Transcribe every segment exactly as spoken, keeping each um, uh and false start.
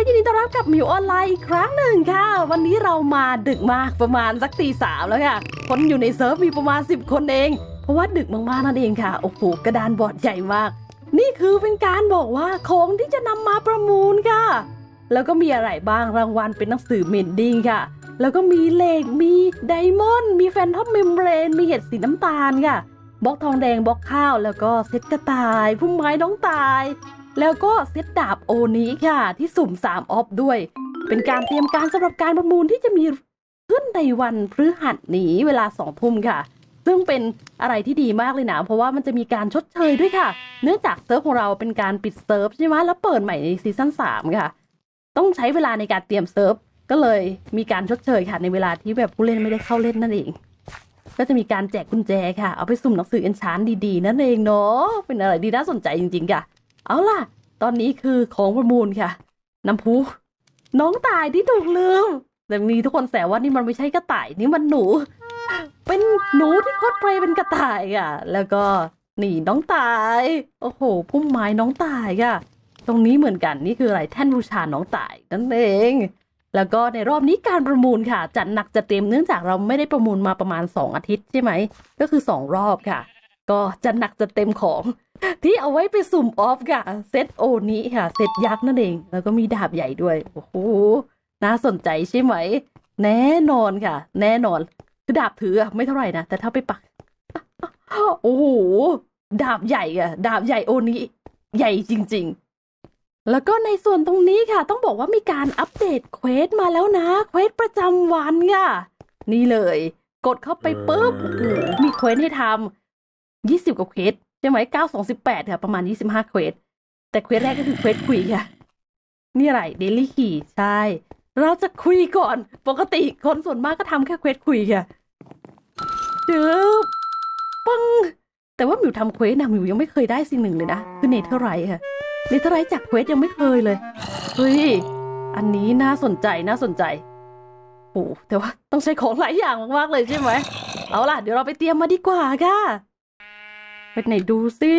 ยินดีต้อนรับกับมิวออนไลน์อีกครั้งหนึ่งค่ะวันนี้เรามาดึกมากประมาณสักตีสามแล้วค่ะคนอยู่ในเซิร์ฟมีประมาณสิบคนเองเพราะว่าดึกมากๆนั่นเองค่ะโอ้โหกระดานบอร์ดใหญ่มากนี่คือเป็นการบอกว่าของที่จะนำมาประมูลค่ะแล้วก็มีอะไรบ้างรางวัลเป็นหนังสือเมนดิ้งค่ะแล้วก็มีเหล็กมีไดมอนด์มีแฟนทอมเมมเบรนมีเห็ดสีน้ำตาลค่ะบล็อกทองแดงบล็อกข้าวแล้วก็เซตกระต่ายพุ่มไม้น้องตายแล้วก็เซตดาบโอนี้ค่ะที่สุ่มสามออฟด้วยเป็นการเตรียมการสำหรับการประมูลที่จะมีขึ้นในวันพฤหัสนี้เวลาสองทุ่มค่ะซึ่งเป็นอะไรที่ดีมากเลยนะเพราะว่ามันจะมีการชดเชยด้วยค่ะเนื่องจากเซิร์ฟของเราเป็นการปิดเซิร์ฟใช่ไหมแล้วเปิดใหม่ในซีซั่นสามค่ะต้องใช้เวลาในการเตรียมเซิร์ฟก็เลยมีการชดเชยค่ะในเวลาที่แบบผู้เล่นไม่ได้เข้าเล่นนั่นเองก็จะมีการแจกกุญแจค่ะเอาไปสุ่มหนังสือเอนชานดีๆนั่นเองเนาะเป็นอะไรดีน่าสนใจจริงๆค่ะเอาล่ะตอนนี้คือของประมูลค่ะน้ำพุน้องตายที่ถูกลืมแต่มีทุกคนแซวว่านี่มันไม่ใช่กระต่ายนี่มันหนูเป็นหนูที่คอสเพลย์เป็นกระต่ายค่ะแล้วก็นี่น้องตายโอ้โหพุ่มไม้น้องตายค่ะตรงนี้เหมือนกันนี่คืออะไรแท่นบูชาน้องตายนั่นเองแล้วก็ในรอบนี้การประมูลค่ะจัดหนักจัดเต็มเนื่องจากเราไม่ได้ประมูลมาประมาณสองอาทิตย์ใช่ไหมก็คือสองรอบค่ะก็จัดหนักจัดเต็มของที่เอาไว้ไปสุ่มออฟค่ะเซตโอนี้ค่ะเซตยักษ์นั่นเองแล้วก็มีดาบใหญ่ด้วยโอ้โหน่าสนใจใช่ไหมแน่นอนค่ะแน่นอนคือดาบถือไม่เท่าไหร่นะแต่ถ้าไปปักโอ้โหดาบใหญ่อะดาบใหญ่โอนี้ใหญ่จริงๆแล้วก็ในส่วนตรงนี้ค่ะต้องบอกว่ามีการอัปเดตเควสมาแล้วนะเควสประจำวันค่ะนี่เลยกดเข้าไปปุ๊บโอ้โหมีเควสให้ทำยี่สิบกว่าเควสใช่ไหมเก้า สอง สิบแปดค่ะประมาณยี่สิบห้าเควสแต่เควสแรกก็คือเควสคุยค่ะนี่อะไรเดลี่คีย์ใช่เราจะคุยก่อนปกติคนส่วนมากก็ทำแค่เควสคุยค่ะจึ๊บปังแต่ว่ามิวทำเควสนะมิวยังไม่เคยได้สิ่งหนึ่งเลยนะคือเนเธอร์ไรท์ค่ะเนเธอร์ไรท์จากเควสยังไม่เคยเลยเฮ้ยอันนี้น่าสนใจน่าสนใจโอ้แต่ว่าต้องใช้ของหลายอย่างมากๆเลยใช่ไหมเอาล่ะเดี๋ยวเราไปเตรียมมาดีกว่าค่ะไปไหนดูสิ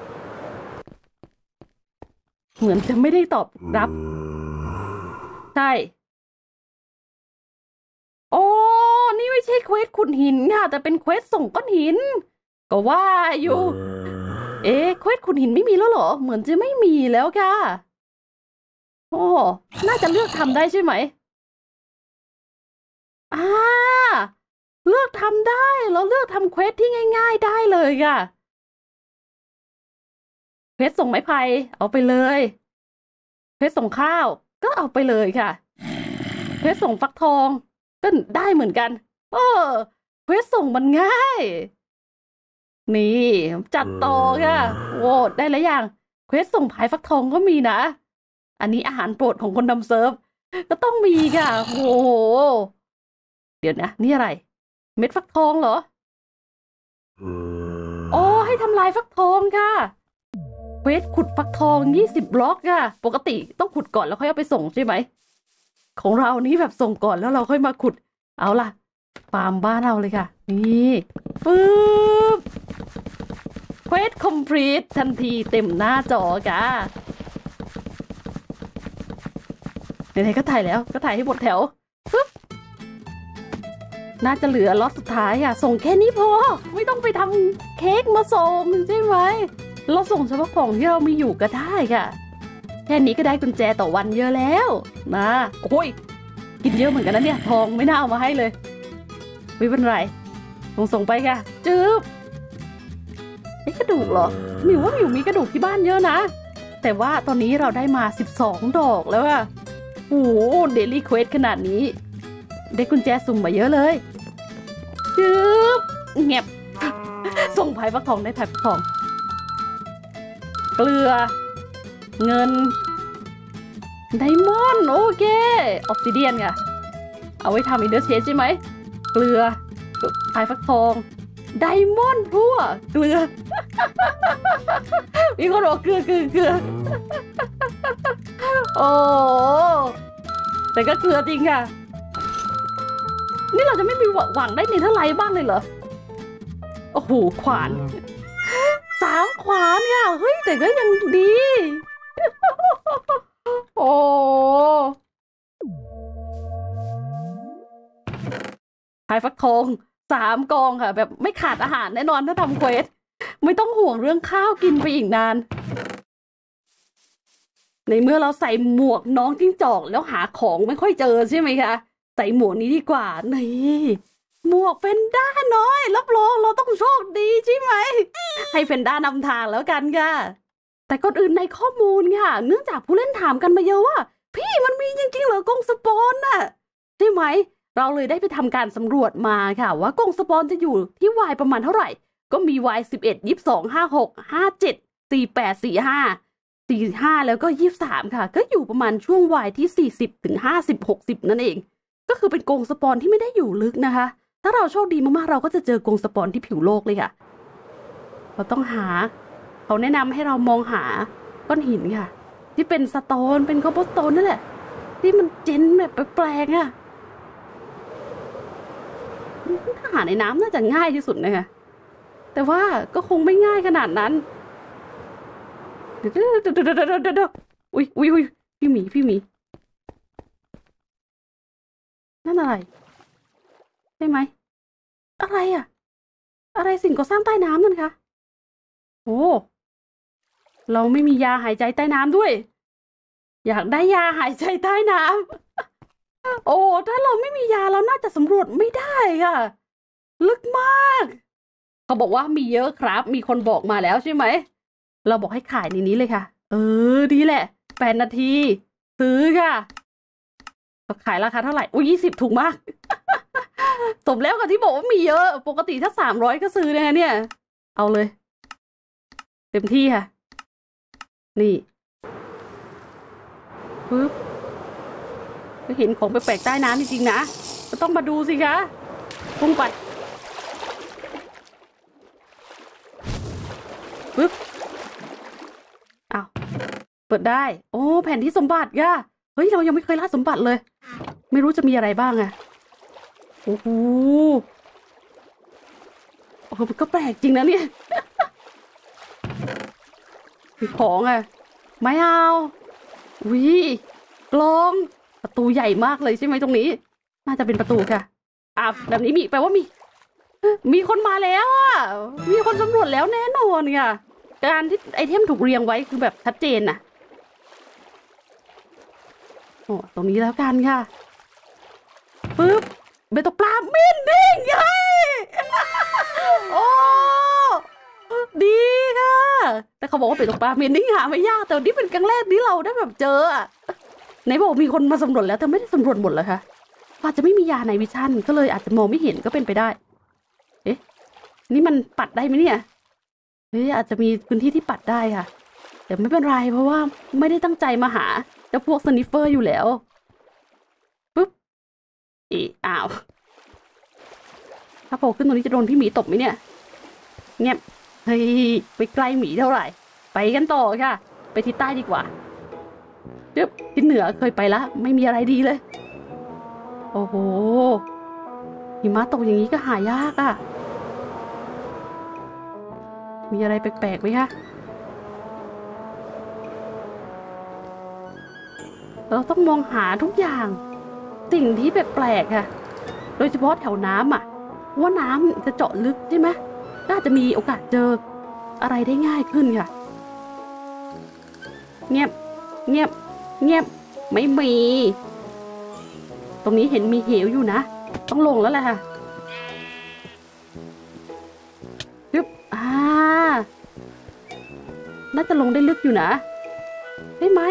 เหมือนจะไม่ได้ตอบรับใช่โอ้นี่ไม่ใช่เควสขุดหินค่ะแต่เป็นเควสส่งก้อนหินก็ว่าอยู่เอ๊ะเควสขุดหินไม่มีแล้วเหรอเหมือนจะไม่มีแล้วค่ะโอ้น่าจะเลือกทำได้ใช่ไหมอ่าเลือกทำได้เราเลือกทำเควสที่ง่ายๆได้เลยค่ะเควสส่งไม้ไผ่เอาไปเลยเควสส่งข้าวก็เอาไปเลยค่ะเควสส่งฟักทองก็ได้เหมือนกันเออเควสส่งมันง่ายนี่จัดต่อค่ะโว้ได้แล้วยังเควสส่งพายฟักทองก็มีนะอันนี้อาหารโปรดของคนทำเซิร์ฟก็ต้องมีค่ะโอ้โหเดี๋ยวนะนี่อะไรเม็ดฟักทองเหรอโอ้ให้ทำลายฟักทองค่ะเควสขุดฟักทองยี่สิบบล็อกค่ะปกติต้องขุดก่อนแล้วค่อยเอาไปส่งใช่ไหมของเรานี้แบบส่งก่อนแล้วเราค่อยมาขุดเอาล่ะฟาร์มบ้านเราเลยค่ะนี่ปึ๊บเควสคอมพลีททันทีเต็มหน้าจอค่ะไหนๆก็ถ่ายแล้วก็ถ่ายให้หมดแถวปึ๊บน่าจะเหลือล็อตสุดท้ายอ่ะส่งแค่นี้พอไม่ต้องไปทำเค้กมาส่งใช่ไหมเราส่งเฉพาะของที่เรามีอยู่ก็ได้ค่ะแค่นี้ก็ได้กุญแจต่อวันเยอะแล้วนะโอ้ยกินเยอะเหมือนกันนะเนี่ยทองไม่น่าเอามาให้เลยไม่เป็นไรส่งส่งไปค่ะจึ๊บไอ้กระดูกเหรอมิวว่ามิวมีกระดูกที่บ้านเยอะนะแต่ว่าตอนนี้เราได้มาสิบสองดอกแล้วอะโอ้โหเดลี่เควสขนาดนี้ได้กุญแจสุ่มมาเยอะเลยจึ๊บเงียบส่งไผ่ฟักทองได้ไผ่ฟักทองเกลือเงินไดมอนด์โอเคออฟซิเดียนค่ะเอาไว้ทำอินเดอร์เชสใช่ไหมเกลือไผ่ฟักทองไดมอนด์พั่วเกลือมีคนบอกเกลือเกลือเกลือโอ้แต่ก็เกลือจริงค่ะนี่เราจะไม่มีหวังได้เนเธอร์ไลท์บ้างเลยเหรอโอ้โหขวานสามขวานค่ะเฮ้ยแต่ก็ยังดีโอ้ฟักทองสามกองค่ะแบบไม่ขาดอาหารแน่นอนถ้าทำเควสไม่ต้องห่วงเรื่องข้าวกินไปอีกนานในเมื่อเราใส่หมวกน้องจิ้งจอกแล้วหาของไม่ค่อยเจอใช่ไหมคะใส่หมวกนี้ดีกว่านี่หมวกเฟนด้าน้อยรับรองเราต้องโชคดีใช่ไหมให้เฟนด้านำทางแล้วกันค่ะแต่ก่อนอื่นในข้อมูลค่ะเนื่องจากผู้เล่นถามกันมาเยอะว่าพี่มันมีจริงๆเหรอกรงสปอนน่ะใช่ไหมเราเลยได้ไปทำการสำรวจมาค่ะว่ากรงสปอนจะอยู่ที่วายประมาณเท่าไหร่ก็มีวายสิบเอ็ดยี่สิบสองห้าหกห้าเจ็ดสี่แปดสี่ห้าสี่ห้าแล้วก็ยี่สิบสามค่ะก็อยู่ประมาณช่วงวายที่สี่สิบถึงห้าสิบหกสิบนั่นเองก็คือเป็นกรงสปอนที่ไม่ได้อยู่ลึกนะคะถ้าเราโชคดีมากๆเราก็จะเจอกรงสปอนที่ผิวโลกเลยค่ะเราต้องหาเขาแนะนำให้เรามองหาก้อนหินค่ะที่เป็นสโตนเป็นคอปเปอร์สโตนนั่นแหละที่มันเจนแบบแปลกๆอ่ะถ้าหาในน้ำน่าจะง่ายที่สุดนะคะแต่ว่าก็คงไม่ง่ายขนาดนั้นเดี๋ยวเดี๋ยวเดี๋ยวเดี๋ยวเดี๋ยวอุ้ยอุ้ยอุ้ยพี่หมีพี่หมีนั่นอะไรใช่ไหมอะไรอ่ะอะไรสิ่งก่อสร้างใต้น้ำนั่นคะโอ้เราไม่มียาหายใจใต้น้ำด้วยอยากได้ยาหายใจใต้น้ำโอ้ถ้าเราไม่มียาเราน่าจะสำรวจไม่ได้ค่ะลึกมากเขาบอกว่ามีเยอะครับมีคนบอกมาแล้วใช่ไหมเราบอกให้ขายในนี้เลยค่ะเออดีแหละแปดนาทีซื้อค่ะขายราคาเท่าไหร่อุ้ยยี่สิบถูกมากสมแล้วกับที่บอกว่ามีเยอะปกติถ้าสามร้อยก็ซื้อนะเนี่ยเอาเลยเต็มที่ค่ะนี่ปึ๊บก็เห็นของแปลกๆใต้น้ำจริงๆนะก็ต้องมาดูสิคะพุ่งไปปึ๊บอ้าวเปิดได้โอ้แผนที่สมบัติค่ะเฮ้ยเรายังไม่เคยล่าสมบัติเลยไม่รู้จะมีอะไรบ้างอะโอ้โหโอ้โหมันก็แปลกจริงนะเนี่ยมีของอะไม่เอาวิกลองประตูใหญ่มากเลยใช่ไหมตรงนี้น่าจะเป็นประตูค่ะอ่ะแบบนี้มีแปลว่ามีมีคนมาแล้วอ่ะมีคนสำรวจแล้วแน่นอนค่ะการที่ไอเทมถูกเรียงไว้คือแบบชัดเจนน่ะโอ้ตรงนี้แล้วกันค่ะปึ๊บเบตปลามินนิ่งไงโอ้ดีค่ะแต่เขาบอกว่าเบตปลามินนิ่งหาไม่ยากแต่นี่เป็นครั้งแรกที่เราได้แบบเจออ่ะไหนบอกมีคนมาสำรวจแล้วแต่ไม่ได้สำรวจหมดเลยค่ะอาจจะไม่มียาในวิชั่นก็เลยอาจจะมองไม่เห็นก็เป็นไปได้เอ๊ะนี่มันปัดได้ไหมเนี่ยเฮ้ยอาจจะมีพื้นที่ที่ปัดได้ค่ะแต่ไม่เป็นไรเพราะว่าไม่ได้ตั้งใจมาหาเจ้าพวกสนิฟเฟอร์อยู่แล้วปุ๊บอีอ้าวถ้าโผล่ขึ้นตรงนี้จะโดนพี่หมีตบไหมเนี่ยเงียบเฮ้ยไปใกล้หมีเท่าไหร่ไปกันต่อค่ะไปทิศใต้ดีกว่าปึ๊บทิศเหนือเคยไปแล้วไม่มีอะไรดีเลยโอ้โหหิมะตกอย่างนี้ก็หายากอ่ะมีอะไรแปลกๆไหมคะเราต้องมองหาทุกอย่างสิ่งที่แปลกๆค่ะโดยเฉพาะแถวน้ำอ่ะว่าน้ำจะเจาะลึกใช่ไหมน่าจะมีโอกาสเจออะไรได้ง่ายขึ้นค่ะเงียบเงียบเงียบไม่มีตรงนี้เห็นมีเหวอยู่นะต้องลงแล้วแหละค่ะปึ๊บอ่าน่าจะลงได้ลึกอยู่นะได้ไหม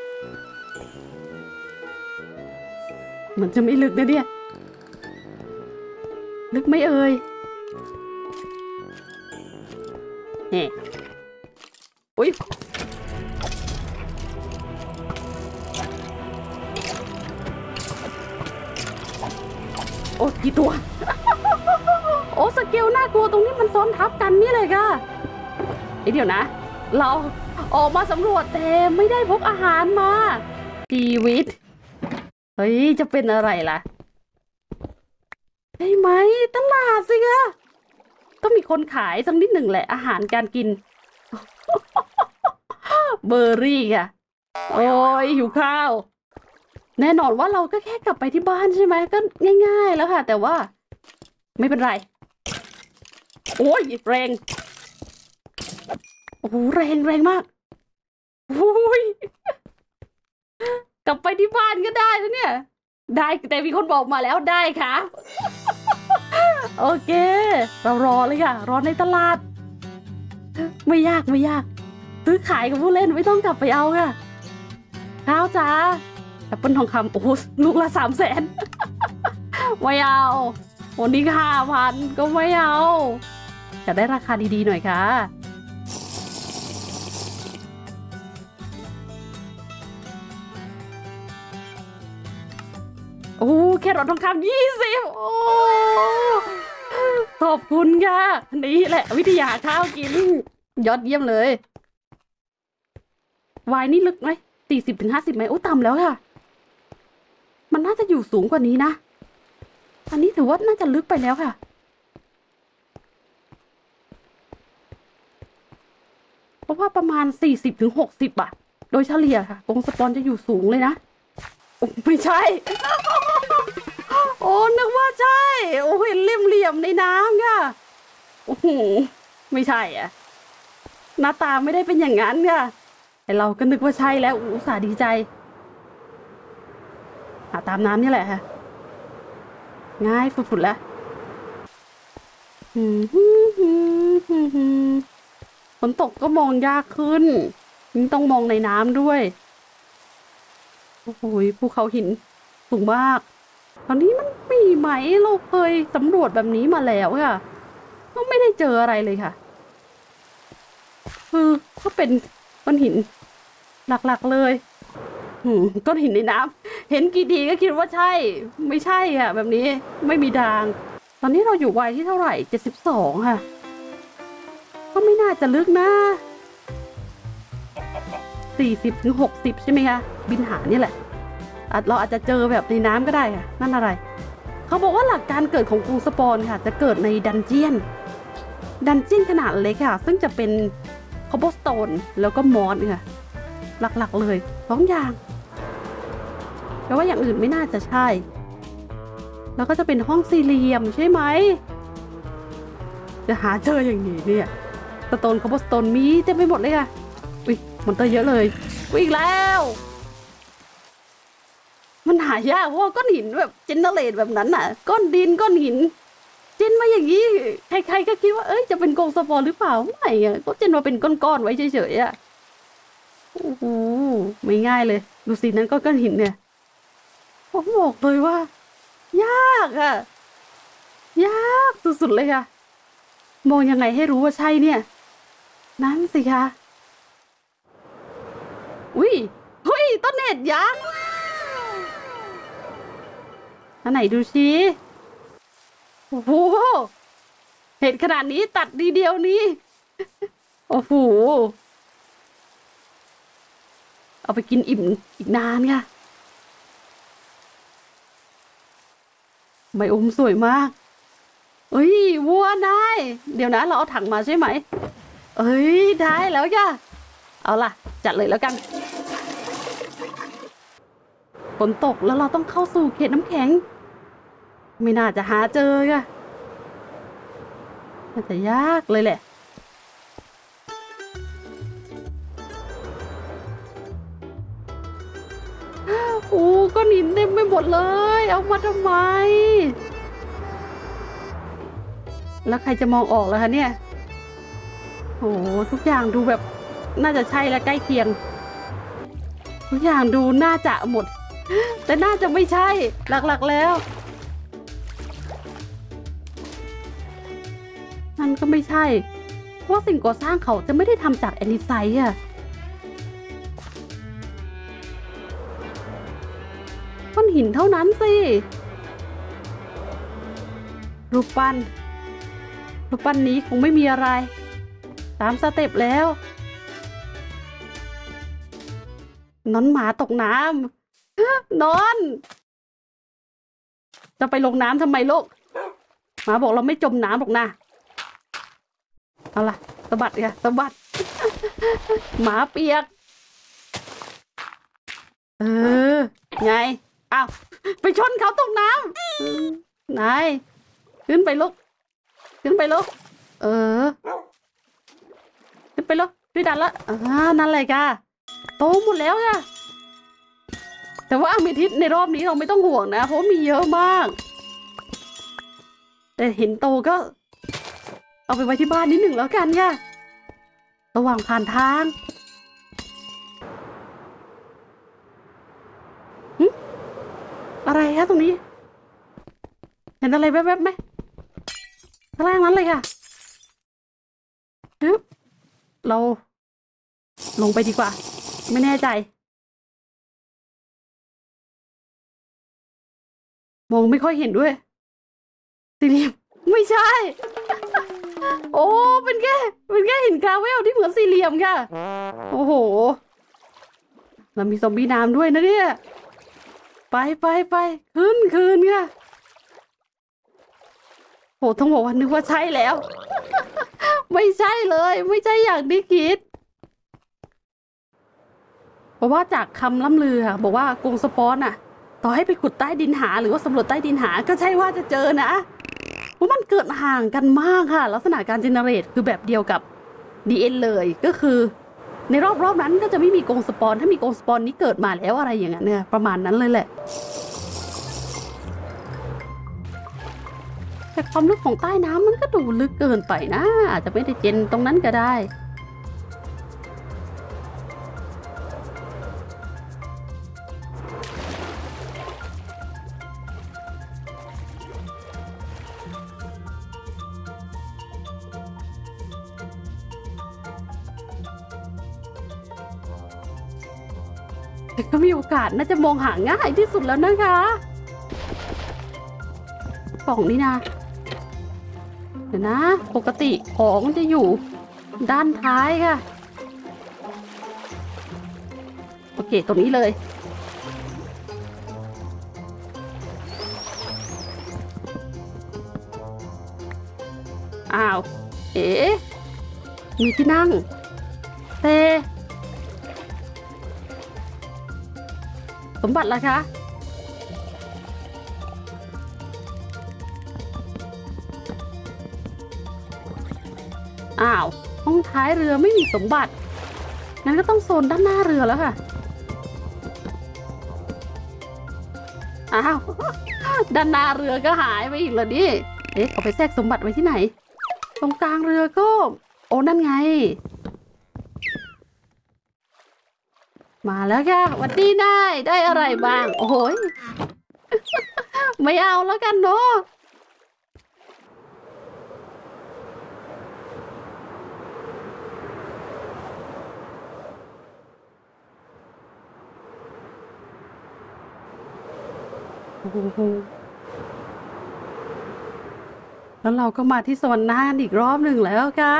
เหมือนจะไม่ลึกนะเนี่ยลึกไหมเอ่ยเฮ้อุ๊ยโอ้กี่ตัว โอ้สเกลน่ากลัวตรงนี้มันซ้อนทับกันนี่เลยค่ะไอเดี๋ยวนะเราออกมาสำรวจแต่ไม่ได้พกอาหารมาชีวิตเฮ้ยจะเป็นอะไรล่ะได้ไหมตลาดสิคะต้องมีคนขายสักนิดหนึ่งแหละอาหารการกิน เบอร์รี่ค่ะโอ้ยหิวข้าวแน่นอนว่าเราก็แค่กลับไปที่บ้านใช่ไหมก็ง่ายๆแล้วค่ะแต่ว่าไม่เป็นไรโอ้ยแรงโอ้โหแรงแรงมากโอ้ยกลับไปที่บ้านก็ได้แล้วเนี่ยได้แต่มีคนบอกมาแล้วได้ค่ะโอเคเรารอเลยค่ะรอในตลาดไม่ยากไม่ยากซื้อขายกับผู้เล่นไม่ต้องกลับไปเอาค่ะข้าวจ้าแอปเปิลทองคำโอ้โหลูกละสามแสนไม่เอาวันนี้ห้าพันก็ไม่เอาจะได้ราคาดีๆหน่อยค่ะโอ้แค่รถทองคำยี่สิบโอ้ขอบคุณค่ะนี่แหละวิทยาข้าวกินยอดเยี่ยมเลยวายนี่ลึกไหมสี่สิบถึงห้าสิบไหมโอ้ต่ำแล้วค่ะมันน่าจะอยู่สูงกว่านี้นะอันนี้ถือว่าน่าจะลึกไปแล้วค่ะเพราะว่าประมาณสี่สิบถึงหกสิบอะโดยเฉลี่ยค่ะกรงสปอนจะอยู่สูงเลยนะไม่ใช่โอ้นึกว่าใช่โอ้เห็นเหลี่ยมๆในน้ำค่ะโอ้โหไม่ใช่อ่ะหน้าตาไม่ได้เป็นอย่างนั้นค่ะแต่เราก็นึกว่าใช่แล้วอุตส่าห์ดีใจหาตามน้ำนี่แหละค่ะง่ายฝุดๆแล้วฝนตกก็มองยากขึ้นยิ่งต้องมองในน้ำด้วยโอ้โหภูเขาหินสูงมากตอนนี้มันมีไหมเราเคยสำรวจแบบนี้มาแล้วค่ะก็ไม่ได้เจออะไรเลยค่ะคือก็เป็นก้อนหินหลักๆเลยก้อนหินในน้ำเห็นกี่ทีก็คิดว่าใช่ไม่ใช่ค่ะแบบนี้ไม่มีทางตอนนี้เราอยู่วัยที่เท่าไหร่เจ็ดสิบสองค่ะก็ไม่น่าจะลึกนะสี่สิบถึงหกสิบใช่ไหมคะบินหานี่แหละเราอาจจะเจอแบบในน้ำก็ได้ค่ะนั่นอะไรเขาบอกว่าหลักการเกิดของกรุงสปอนค่ะจะเกิดในดันเจียนดันเจียนขนาดเล็กค่ะซึ่งจะเป็นคอบเบิลสโตนแล้วก็มอสค่ะหลักๆเลยสองอย่างแต่ว่าอย่างอื่นไม่น่าจะใช่แล้วก็จะเป็นห้องสี่เหลี่ยมใช่ไหมจะหาเจออย่างนี้เนี่ยสโตนคอบเบิลสโตนมีเต็มไปหมดเลยค่ะอุ้ยมอนเตอร์เยอะเลยวิ่งแล้วมันหายากเพราะว่าก้อนหินแบบเจเนเรตแบบนั้นน่ะก้อนดินก้อนหินเจนมาอย่างนี้ใครๆก็คิดว่าเอ้ยจะเป็นกรงสปอนหรือเปล่าไม่อะก็เจนมาเป็นก้อนๆไว้เฉยๆอ่ะโอ้โหไม่ง่ายเลยดูสินั้นก็ก้อนหินเนี่ยผมบอกเลยว่ายากอ่ะยากสุดๆเลยค่ะมองยังไงให้รู้ว่าใช่เนี่ยนั่นสิคะอุ้ยเฮ้ยต้นเห็ดยักษ์อันไหนดูสิโอ้โหเห็ดขนาดนี้ตัดดีเดียวนี้โอ้โหเอาไปกินอิ่มอีกนานค่ะใบอมสวยมากเอ้ยวัวได้เดี๋ยวนะเราเอาถังมาใช่ไหมเอ้ยได้แล้วจ้ะเอาล่ะจัดเลยแล้วกันฝนตกแล้วเราต้องเข้าสู่เขตน้ำแข็งไม่น่าจะหาเจอค่ะน่าจะยากเลยแหละโอ้ก้อนหินเต็มไปหมดเลยเอามาทำไมแล้วใครจะมองออกล่ะคะเนี่ยโอ้ทุกอย่างดูแบบน่าจะใช่และใกล้เคียงทุกอย่างดูน่าจะหมดแต่น่าจะไม่ใช่หลักๆแล้วนั่นก็ไม่ใช่เพราะสิ่งก่อสร้างเขาจะไม่ได้ทำจากแอนดิไซต์อะก้อนหินเท่านั้นสิรูปปั้นรูปปั้นนี้คงไม่มีอะไรตามสเต็ปแล้วนอนหมาตกน้ำนอนจะไปลงน้ำทำไมลูกหมาบอกเราไม่จมน้ำหรอกนะเอาล่ะสะบัดค่ะสะบัดหมาเปียกเออไงอ้าวไปชนเขาตกน้ำนายขึ้นไปลูกขึ้นไปลูกเออขึ้นไปลูกพี่ดันละอ่านั่นเลยค่ะโตหมดแล้วค่ะแต่ว่าอะเมทิสในรอบนี้เราไม่ต้องห่วงนะเพราะมีเยอะมากแต่เห็นโตก็เอาไปไว้ที่บ้านนิดหนึ่งแล้วกันค่ะระหว่างผ่านทางอะไรคะตรงนี้เห็นอะไรแวบๆไหมข้างล่างนั้นเลยค่ะฮึบเราลงไปดีกว่าไม่แน่ใจมองไม่ค่อยเห็นด้วยสี่เหลี่ยมไม่ใช่ โอ้เป็นแค่เป็นแค่หินกราเวลที่เหมือนสี่เหลี่ยมค่ะโอ้โหแล้วมีซอมบี้น้ำด้วยนะเนี่ยไปไปไปขึ้นคืนค่ะโหต้องบอกว่านึกว่าใช่แล้ว ไม่ใช่เลยไม่ใช่อย่างที่คิดเพราะว่าจากคำล่ำลือค่ะบอกว่ากรงสปอนอะต่อให้ไปขุดใต้ดินหาหรือว่าสำรวจใต้ดินหาก็ใช่ว่าจะเจอนะเพราะมันเกิดห่างกันมากค่ะลักษณะการเจเนเรตคือแบบเดียวกับ ดี เอ็น เลยก็คือในรอบรอบนั้นก็จะไม่มีกรงสปอนถ้ามีกรงสปอนนี้เกิดมาแล้วอะไรอย่างเงี้ยเนี่ยประมาณนั้นเลยแหละแต่ความลึกของใต้น้ำมันก็ดูลึกเกินไปนะอาจจะไม่ได้เจนตรงนั้นก็ได้แต่ก็มีโอกาสน่าจะมองหาง่ายที่สุดแล้วนะคะกล่องนี่นะเดี๋ยวนะปกติของจะอยู่ด้านท้ายค่ะโอเคตรงนี้เลยอ้าวเอ๋มีที่นั่งเตสมบัติล่ะคะอ้าวห้องท้ายเรือไม่มีสมบัติงั้นก็ต้องโซนด้านหน้าเรือแล้วค่ะอ้าวด้านหน้าเรือก็หายไปอีกแล้วดิเอ๊ะเอาไปแทรกสมบัติไว้ที่ไหนตรงกลางเรือก็โอ้นั่นไงมาแล้วค่ะวันนี้ได้ได้อะไรบ้างโอ้โหไม่เอาแล้วกันเนาะโอ้โหแล้วเราก็มาที่สวรรค์น่านอีกรอบหนึ่งแล้วค่ะ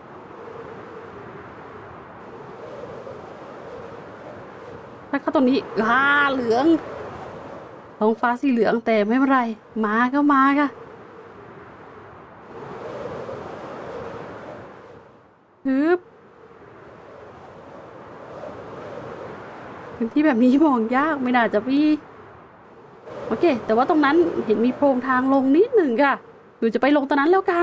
ถ้าเข้าตรงนี้อ่าเหลืองท้องฟ้าสีเหลืองแต่ไม่เป็นไรมาก็มาค่ะฮึบพื้นที่แบบนี้มองยากไม่น่าจะมีโอเคแต่ว่าตรงนั้นเห็นมีโพรงทางลงนิดหนึ่งค่ะหรือจะไปลงตรงนั้นแล้วกัน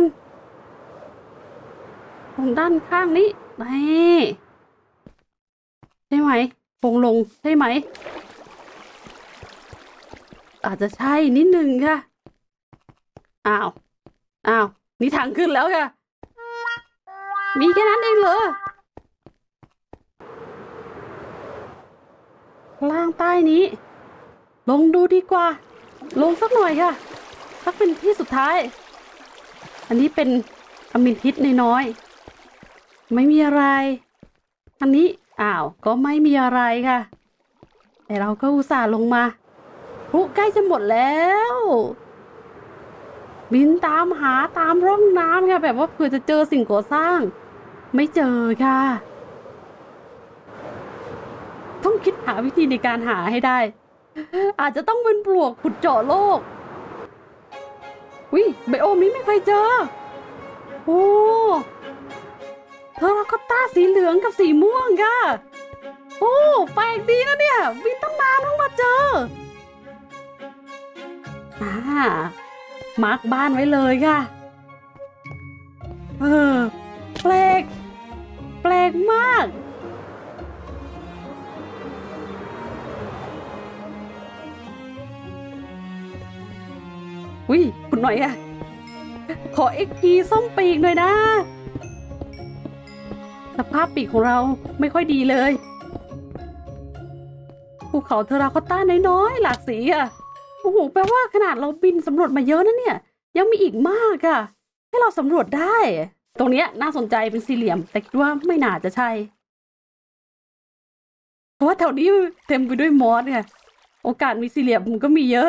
ตรงด้านข้างนี้นี่ใช่ไหมโพรงลงใช่ไหมอาจจะใช่นิดหนึ่งค่ะอ้าวอ้าวนี่ทางขึ้นแล้วค่ะมีแค่นั้นเองเหรอล่างใต้นี้ลงดูดีกว่าลงสักหน่อยค่ะสักเป็นที่สุดท้ายอันนี้เป็นอะมินทิสน้อยๆไม่มีอะไรอันนี้อ้าวก็ไม่มีอะไรค่ะแต่เราก็อุตส่าห์ลงมาพลุใกล้จะหมดแล้วบินตามหาตามร่องน้ำค่ะแบบว่าเผื่อจะเจอสิ่งก่อสร้างไม่เจอค่ะต้องคิดหาวิธีในการหาให้ได้อาจจะต้องเป็นปลวกขุดเจาะโลกวิไบโอมนี้ไม่เคยเจอโอ้เทอราคอตต้าสีเหลืองกับสีม่วงค่ะโอ้แปลกดีนะเนี่ยบินตั้งนานเพิ่งมาเจออ่ามาร์กบ้านไว้เลยค่ะเออแปลกแปลกมากอุ้ยคุณหน่อยอะขอเอ็กพีซ่อมปีกหน่อยนะสภาพปีกของเราไม่ค่อยดีเลยภูเขาเทอราคอตต้าน้อยๆหลากสีอะโอ้โหแปลว่าขนาดเราบินสำรวจมาเยอะนะเนี่ยยังมีอีกมากอะให้เราสำรวจได้ตรงเนี้ยน่าสนใจเป็นสี่เหลี่ยมแต่คิดว่าไม่น่าจะใช่เพราะว่าแถวนี้เต็มไปด้วยมอสไงโอกาสมีสี่เหลี่ยมมันก็มีเยอะ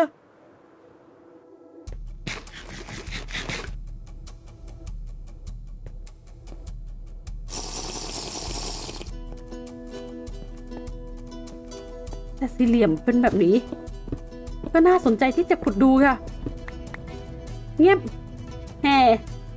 แต่สี่เหลี่ยมเป็นแบบนี้ก็น่าสนใจที่จะขุดดูค่ะเงียบแห่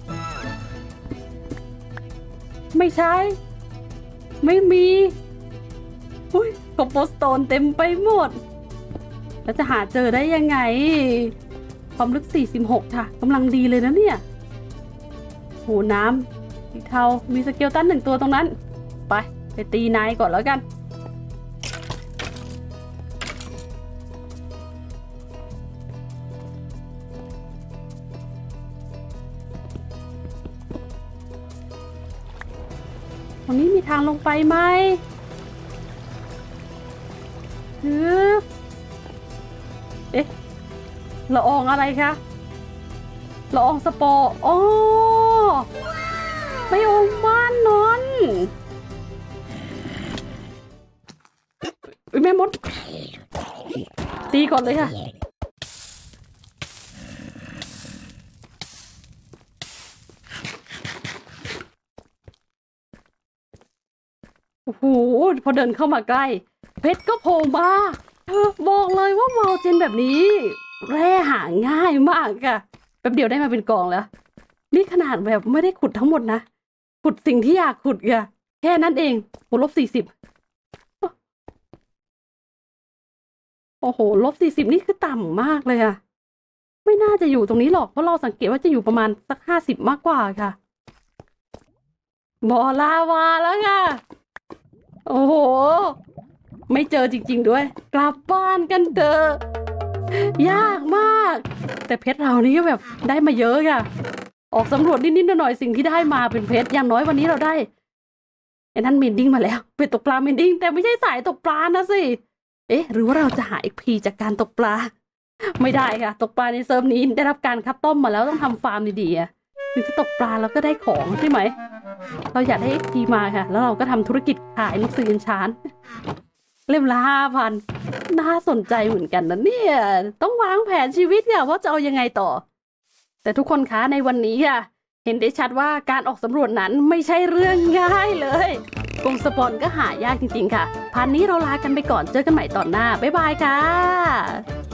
ไม่ใช่ไม่มีอุ้ยคอมโพสโตนเต็มไปหมดแล้วจะหาเจอได้ยังไงความลึกสี่สิบหกค่ะกำลังดีเลยนะเนี่ยโหน้ำสีเทามีสเกลตันหนึ่งตัวตรงนั้นไปไปตีนายก่อนแล้วกันตรงนี้มีทางลงไปไหมฮึบเอ๊ะละอองอะไรคะละอองสปอร์อ๋อไปองบ้านนอนแม่มดตีก่อนเลยค่ะโอ้โหพอเดินเข้ามาใกล้เพชรก็โผล่มาบอกเลยว่าเมาเจนแบบนี้แร่หาง่ายมากอะแป๊บเดียวได้มาเป็นกองแล้วนี่ขนาดแบบไม่ได้ขุดทั้งหมดนะขุดสิ่งที่อยากขุดอะแค่นั้นเองโหลบสี่สิบโอ้โหลบสี่สิบนี่คือต่ำมากเลยอะไม่น่าจะอยู่ตรงนี้หรอกเพราะเราสังเกตว่าจะอยู่ประมาณสักห้าสิบมากกว่าค่ะบ่อลาวาแล้วค่ะโอ้โหไม่เจอจริงๆด้วยกลับบ้านกันเถอะยากมากแต่เพชรเรานี่ก็แบบได้มาเยอะค่ะออกสำรวจนิดๆหน่อยๆสิ่งที่ได้มาเป็นเพชรอย่างน้อยวันนี้เราได้ไอ้นั่นเมนดิ้งมาแล้วเป็นตกปลาเมนดิ้งแต่ไม่ใช่สายตกปลานะสิเอ๊ะหรือว่าเราจะหา เอ็ก พี จากการตกปลาไม่ได้ค่ะตกปลาในเซิร์ฟนี้ได้รับการคัดต้มมาแล้วต้องทำฟาร์มดีๆถึงจะตกปลาแล้วก็ได้ของใช่ไหมเราอยากได้ เอ็ก พี มาค่ะแล้วเราก็ทำธุรกิจขายหนังสือเอนชานเล่มละห้าพันน่าสนใจเหมือนกันนะเนี่ยต้องวางแผนชีวิตค่ะว่าจะเอายังไงต่อแต่ทุกคนคะในวันนี้ค่ะเห็นได้ชัดว่าการออกสำรวจนั้นไม่ใช่เรื่องง่ายเลยกรงสปอนก็หายากจริงๆค่ะพาร์ทนี้เราลากันไปก่อนเจอกันใหม่ตอนหน้าบ๊ายบายค่ะ